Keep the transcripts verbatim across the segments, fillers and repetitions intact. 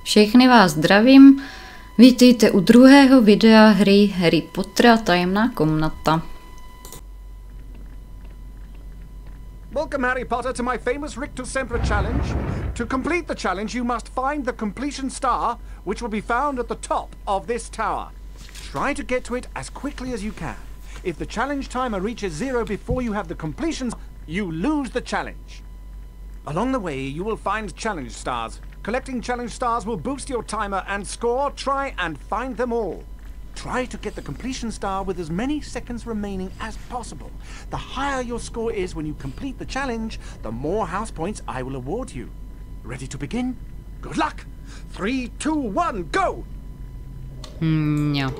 Všechny vás zdravím, vítejte u druhého videa hry Harry Potter a tajemná komnata. Welcome, Harry Potter, to my famous Rictus Sempra challenge. To complete the challenge, you must find the completion star, which will be found at the top of this tower. Try to get to it as quickly as you can. If the challenge timer reaches zero before you have the completion, you lose the challenge. Along the way, you will find challenge stars. Collecting challenge stars will boost your timer and score. Try and find them all. Try to get the completion star with as many seconds remaining as possible. The higher your score is when you complete the challenge, the more house points I will award you. Ready to begin? Good luck! Three, two, one, go! Hmm, jo.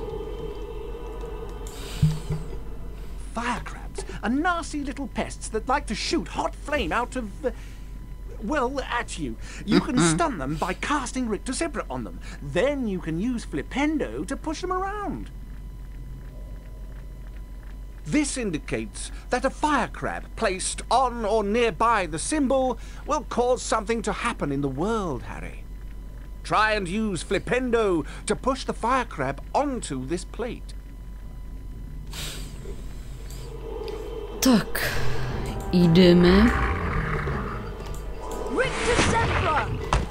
Fire crabs are nasty little pests that like to shoot hot flame out of... Uh, well, at you. You can stun them by casting Rictus Sempra on them. Then you can use Flipendo to push them around. This indicates that a fire crab placed on or nearby the symbol will cause something to happen in the world, Harry. Try and use Flipendo to push the fire crab onto this plate. Tak, jdeme. Rictus Sempra!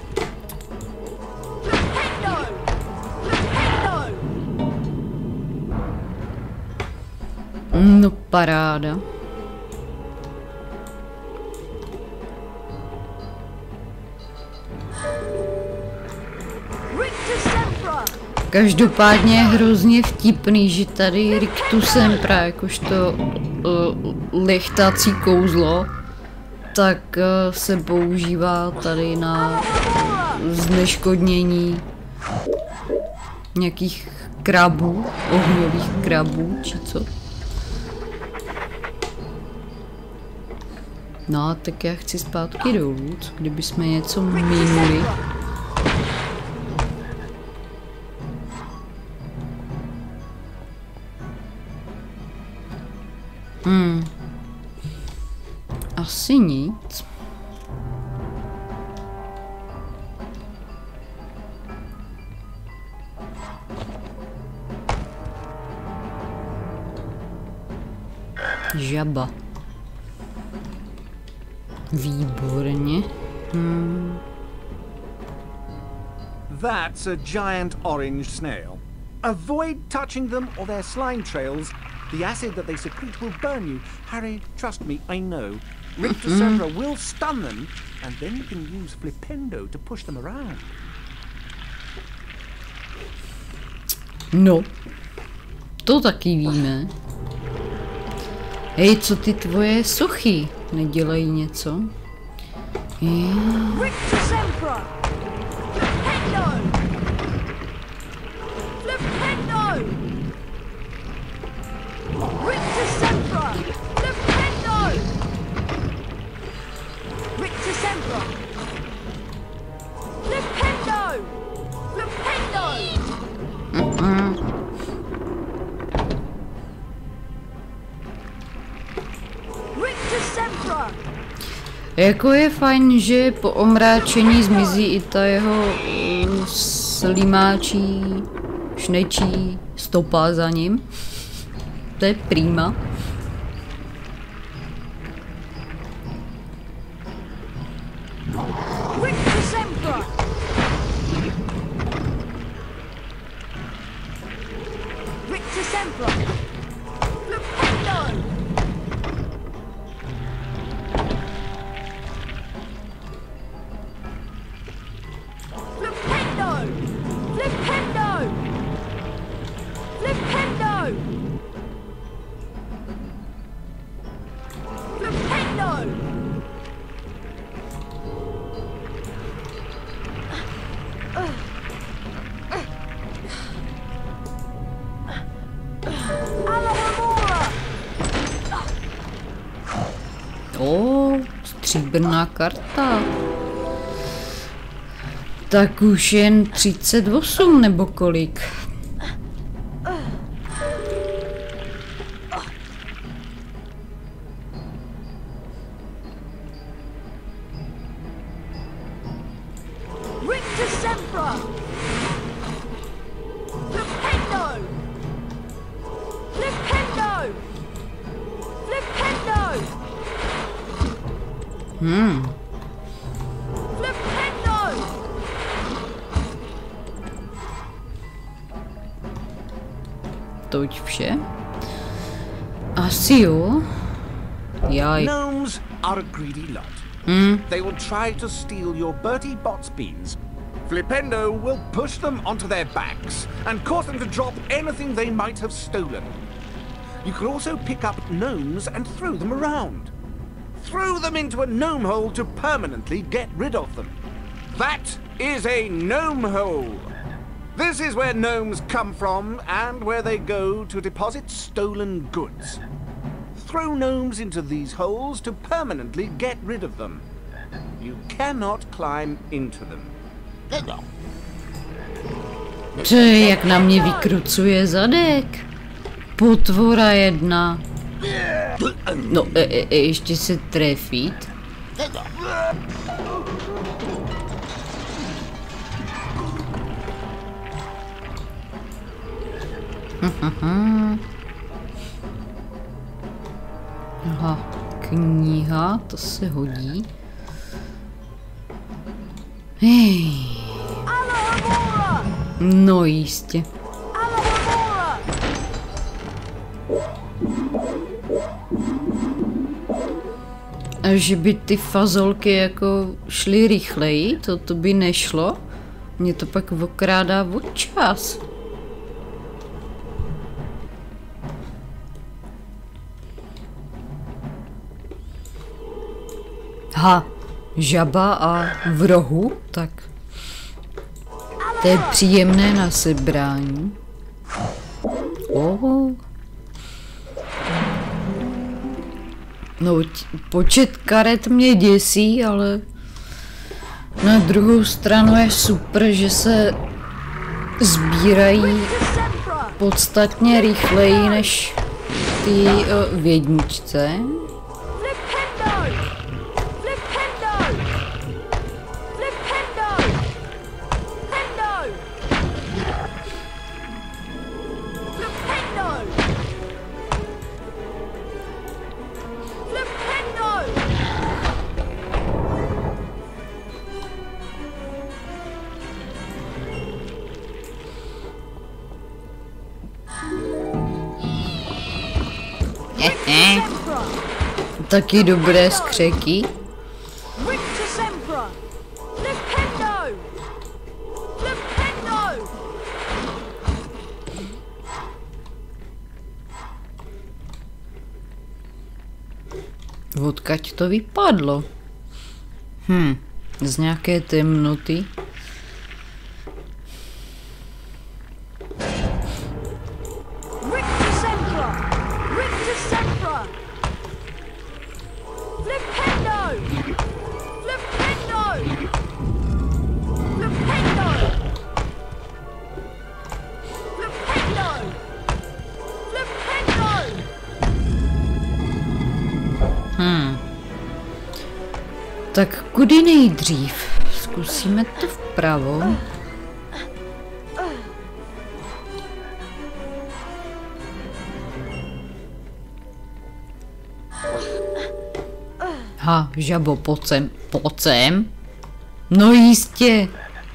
Flipendo! Flipendo! No paráda. Rictus Sempra! Každopádně je hrozně vtipný, že tady Rictus Sempra, jakožto uh, lechtací kouzlo, tak uh, se používá tady na zneškodnění nějakých krabů, ohňových krabů, či co. No, tak já chci zpátky dolů, co kdyby jsme něco minuli. Hmm. Asi nic. Žaba. Výborně. Hmm. That's a giant orange snail. Avoid touching them or their slime trails. The acid that they secrete will burn you. Harry, trust me, I know. Rictus Sempra will stun them, and then you can use Flipendo to push them around. No, to taky víme. Hej, co ty tvoje sochy? Nedělají něco? Yeah. Rictus Sempra! Flipendo! Flipendo! Rictus Sempra! Flipendo! Rictus Sempra! Flipendo! Flipendo! Mm-mm. Rictus Sempra! Jako je fajn, že po omráčení zmizí i ta jeho uh, slimáčí, šnečí stopa za ním. To je prima. Rictus Sempra! Rictus Sempra! Flipendo! Flipendo! Flipendo! Flipendo! Flipendo! Alohomora! O, stříbrná karta. Tak už jen třicet osm nebo kolik. Rictus Sempra! Flipendo! Flipendo! Flipendo! Hmm. Flipendo! Toť vše? Asi jo. Jaj. Gnomes are a greedy lot. Hmm. They will try to steal your Bertie Bott's beans. Flipendo will push them onto their backs and cause them to drop anything they might have stolen. You could also pick up gnomes and throw them around. Throw them into a gnome hole to permanently get rid of them. That is a gnome hole. This is where gnomes come from and where they go to deposit stolen goods. Throw gnomes into these holes to permanently get rid of them. You cannot climb into them. Co je, jak na mě vykrucuje zadek? Potvora jedna. No, e, e, e, ještě se trefit. Aha, kniha, to se hodí. Hej. No jistě. A že by ty fazolky jako šly rychleji, to, to by nešlo. Mě to pak okrádá o čas. Ha, žaba a v rohu, tak to je příjemné na sebrání. Oh. No, počet karet mě děsí, ale na druhou stranu je super, že se sbírají podstatně rychleji než ty uh, v jedničce. Taky dobré skřeky. Odkud to vypadlo? Hm, z nějaké temnoty. Hmm. Tak kudy nejdřív? Zkusíme to vpravo. Ha, žabo, pojď sem, pojď sem. No jistě.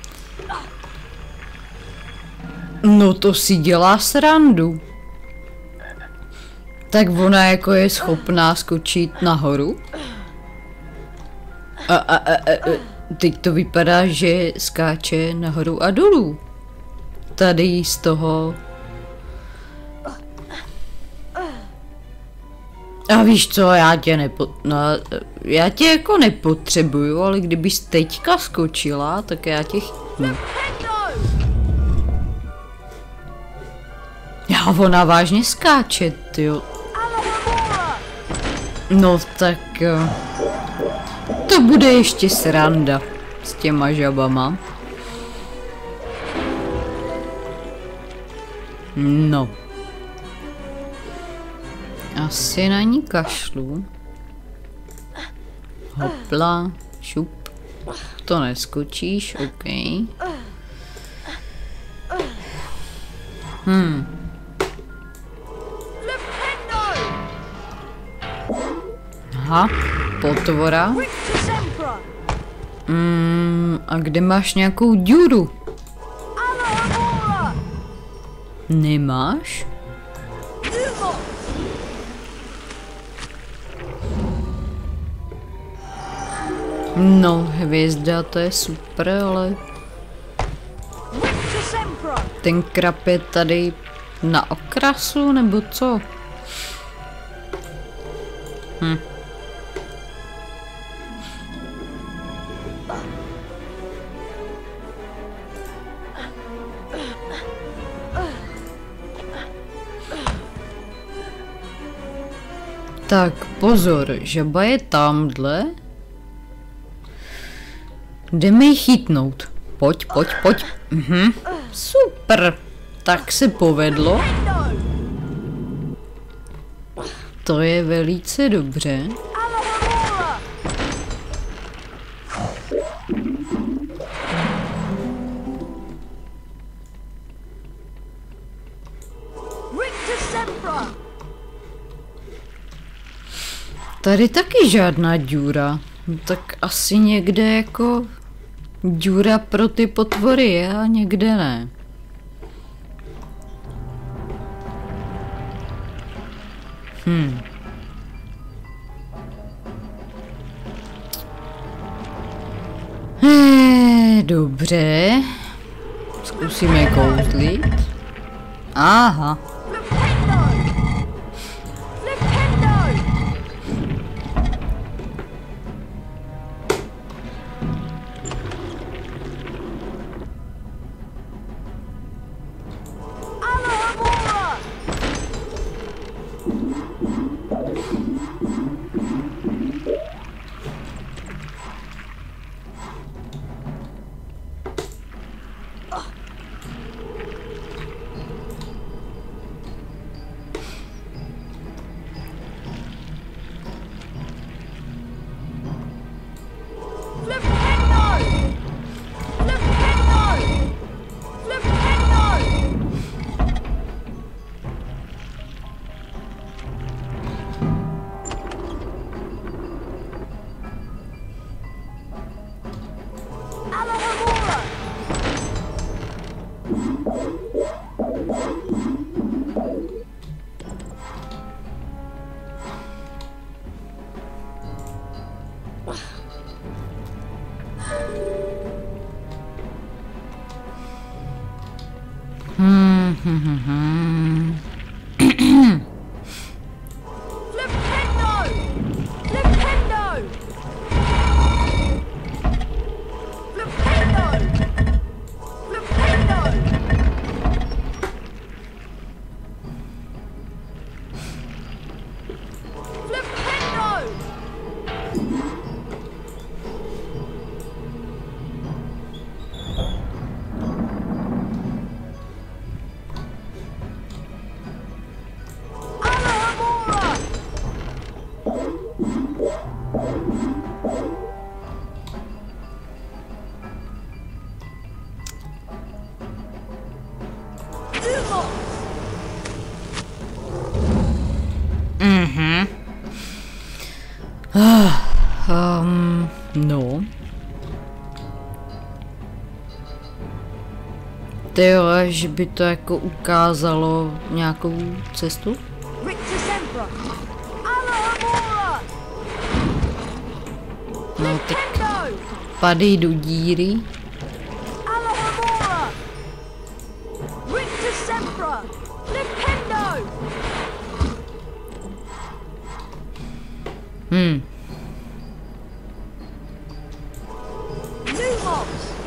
No to si dělá srandu. Tak ona jako je schopná skočit nahoru. A, a, a, a teď to vypadá, že skáče nahoru a dolů. Tady z toho. A víš co, já tě nepo... No, já tě jako nepotřebuju, ale kdybys teďka skočila, tak já tě chytnu. Já, ona vážně skáče, tyjo. No tak... To bude ještě sranda s těma žabama. No. Asi na ní kašlu. Hopla, šup. To neskočíš, OK. Hmm. Flipendo! Aha, potvora. Rictus Sempra! Hmm, a kde máš nějakou díru? Alohomora! Nemáš? Lumos! No, hvězda, to je super, ale Rictus Sempra! ten krab je tady na okrasu, nebo co? Hm. Tak pozor, žaba je tamhle. Jdeme ji chytnout. Pojď, pojď, pojď. Mhm. Super. Tak se povedlo. Flipendo! To je velice dobře. Alohomora! Rictus Sempra! Tady taky žádná díra. Tak asi někde jako díra pro ty potvory je a někde ne. Hm. Eh, dobře. Zkusíme kouzlit. Aha. Flipendo! Flipendo! Alohomora! Flipendo! Flipendo! Flipendo! Alohomora! Hmm, hm, hm, hm. Flipendo! Flipendo! Flipendo! Flipendo! Flipendo! Alohomora! Lumos! Mhm. Ah, um, no. Tyjo, že by to jako ukázalo nějakou cestu? Rictus Sempra! Alohomora! No tak Flipendo! padej do díry. Alohomora! Rictus Sempra! Flipendo! Hm. Lumos!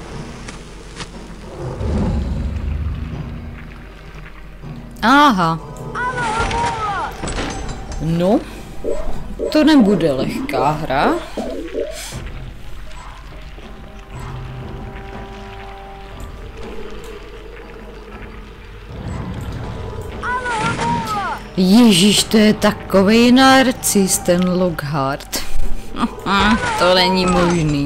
Aha. Alohomora! No. To nebude lehká hra. Alohomora! Ježíš, to je takovej narcis, ten Lockhart. To není možný.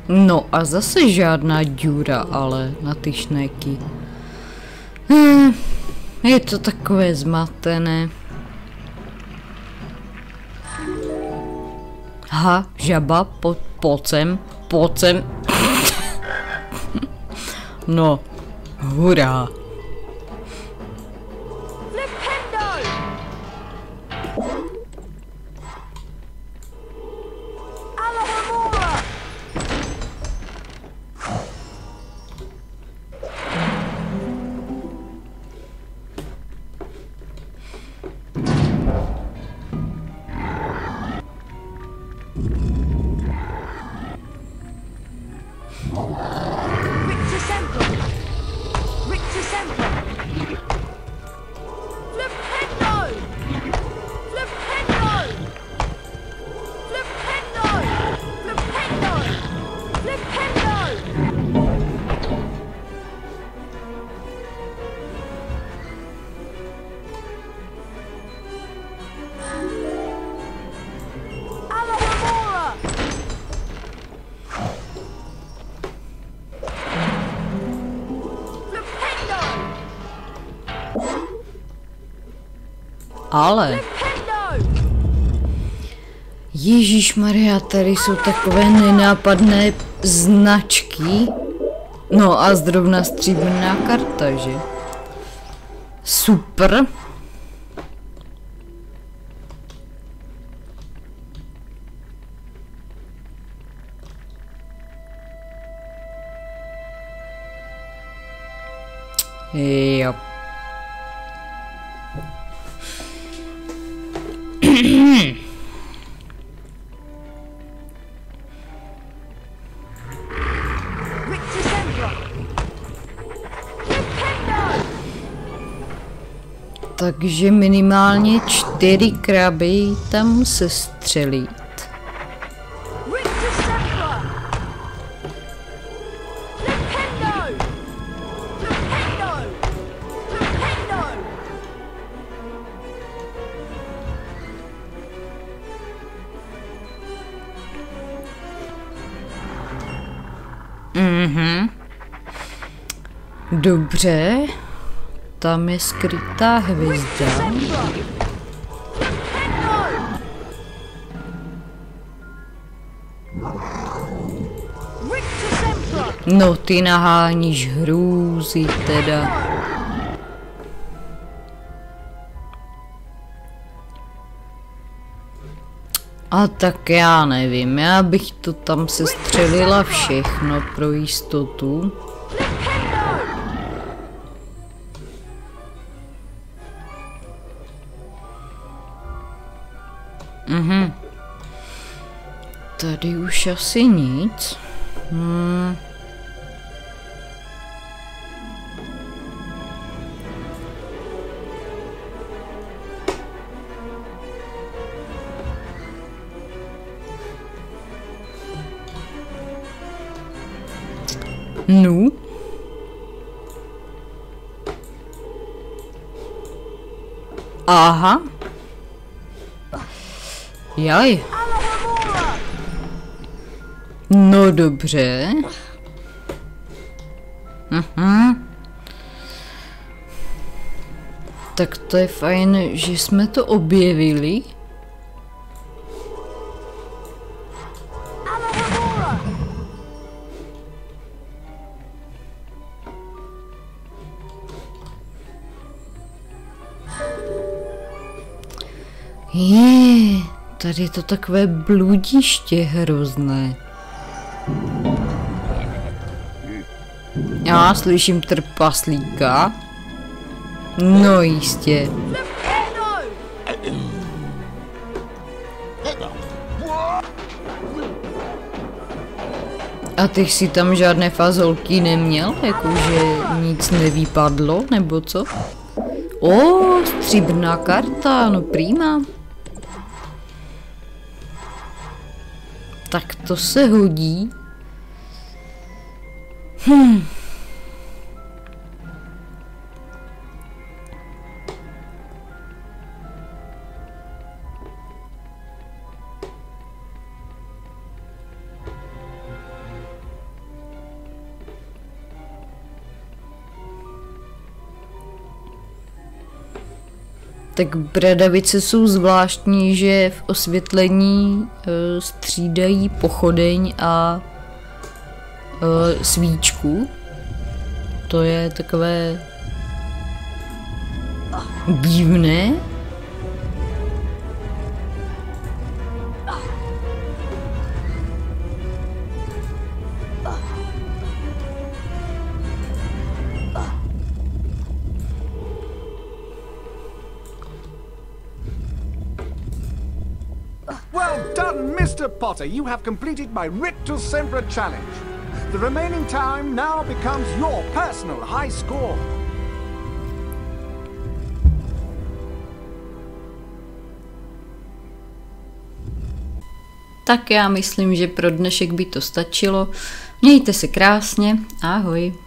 No a zase žádná díra, ale na ty šnéky. Hm, je to takové zmatené. Ha, žaba, po, pojď sem, pojď sem. No, hurá. Ale Ježíšmarja, tady jsou takové nenápadné značky. No a zrovna stříbrná karta, že? Super. Jo. Takže minimálně čtyři kraby tam se střelí. Mhm. Dobře. Tam je skrytá hvězda. No ty naháníš hrůzy teda. A tak já nevím, já bych to tam sestřelila všechno pro jistotu. Mhm. Tady už asi nic. Hmm. No. Aha. Jaj. No dobře. Mhm. Tak to je fajn, že jsme to objevili. Je, tady je to takové bludiště hrozné. Já slyším trpaslíka. No jistě. A ty si tam žádné fazolky neměl? Jakože nic nevypadlo, nebo co? O, stříbrná karta, no prima. Tak to se hodí. Hm. Tak bradavice jsou zvláštní, že v osvětlení uh, střídají pochodeň a uh, svíčku. To je takové divné. Well done, Mister Potter. You have completed my Rictus Sempra challenge. The remaining time now becomes your personal high score. Tak já myslím, že pro dnešek by to stačilo. Mějte se krásně. Ahoj.